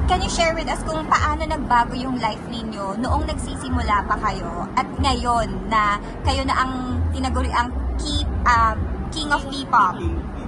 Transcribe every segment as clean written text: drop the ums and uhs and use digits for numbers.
can you share with us kung paano nagbago yung life ninyo noong nagsisimula pa kayo at ngayon na kayo na ang tinaguri ang king of P-pop?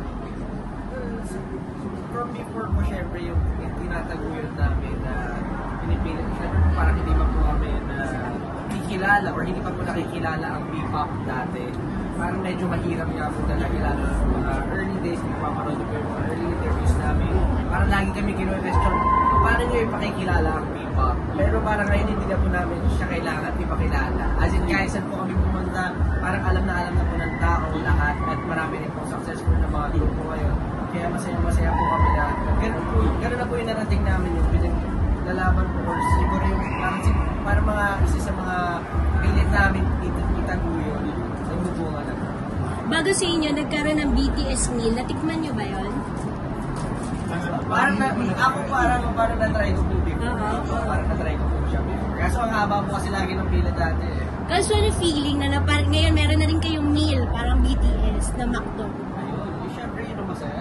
From before po, syempre yung tinataguyod namin na pinipilit, syempre parang hindi pa po kami na kikilala or hindi pa po nakikilala ang P-pop dati. Parang medyo mahirap nga po talaga lalo sa mga early days, hindi papanood po yung mga early interviews namin. Parang lagi kami kino-question, paano nyo ipakikilala ang P-pop? Pero parang ngayon hindi na po namin siya kailangan ipakilala. As in, kahit saan po kami pumunta, parang alam na po ng tao lahat at marami rin po successful na mga grupo ngayon. Kaya masaya po kami na gano'n na po yung narating namin yung lalaban po or siguro yung parang mga isa sa mga pilit namin itaguyod. Bago sa inyo, nagkaroon ng BTS meal. Natikman nyo ba yun? Parang na-try ko po before. Parang na-try ko po siya before. Kaso ang haba po kasi lagi ng pila dati eh. Kaso ano feeling na parang ngayon meron na rin kayong meal, parang BTS na McDo. Ayun, syempre yun ang masaya.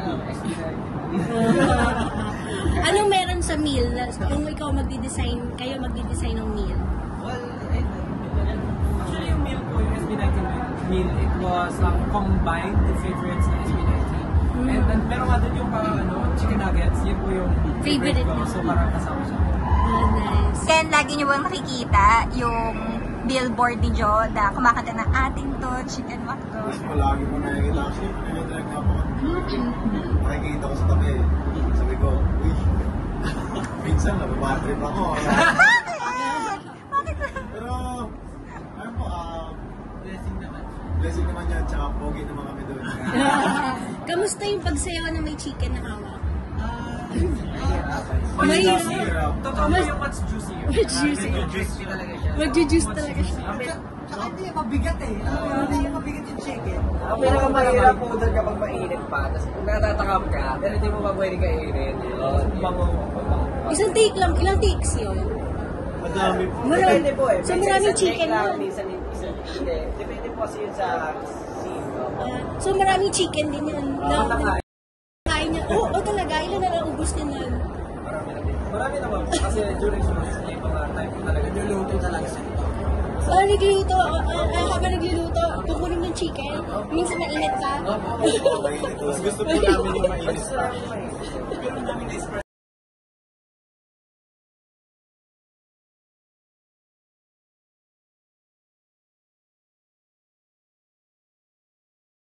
Anong meron sa meal? Kung ikaw kayo magdi-design ng meal? Well, actually yung meal po, yung SB19 meal, it was combined the favorites ng SB19. And then, meron nga doon yung parang chicken nuggets, yun po yung favorite ko. So parang kasama siya. Oh, nice. Then, lagi nyo bang makikita yung billboard ni Jo na kumakanta ng ating to, chicken McDo? Palagi mo nakikita. Actually, pinag-drag nga po. Nakikita ko sa tabi. Sabi ko, uy, minsan nababatrip ako. Bakit? Pero, ayun po, Blessing blessing naman naman. yan, tsaka pogi naman kami doon. Kamusta yung pagsayaw na may chicken na hawak? May May- totoo ba yung what's juicy? Juicy. Juicy talaga siya. Mag-juice talaga siya. Tsaka hindi yung mabigat eh. Hindi yung mabigat yung chicken. Ang pinakamahirap po doon kapag mainit pa. Tapos natatakam ka, pero hindi mo pa pwede kainin. Bango. Isang take lang, ilang takes yun? Madami po. Depende po eh. So Minsan maraming isang chicken take lang, yun. minsan isa hindi. Depende po kasi yun sa scene. So maraming chicken din yun. Kain niya. Oo, talaga. Ilan na lang ubus din nun? Marami naman. Kasi during shows, yung mga time ko talaga, niluluto talaga siya. Nagluluto. Habang nagluluto, kukunin yung chicken. Minsan mainit ka. Mas gusto po namin yung mainit pa.